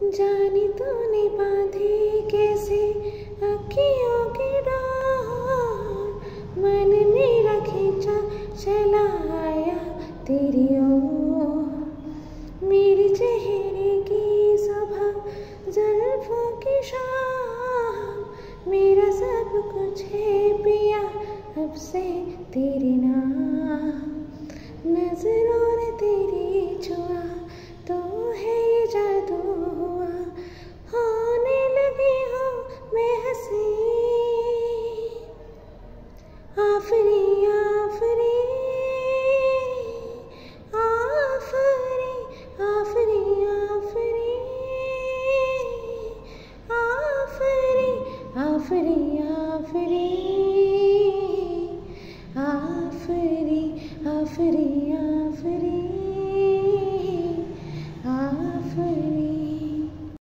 जानी तूने बांधी कैसे अखियों की डोर, मन मेरा खींचा चला आया तेरी ओर। मेरे चेहरे की सुबह जुल्फों की शाम, मेरा सब कुछ है पिया अब से तेरे नाम। नजरों ने तेरी छुआ तो है ये जादू हुआ, होने लगी हूँ मैं हंसी। आफरी आफरी आफरी आफरी आफरी आफरी आफरी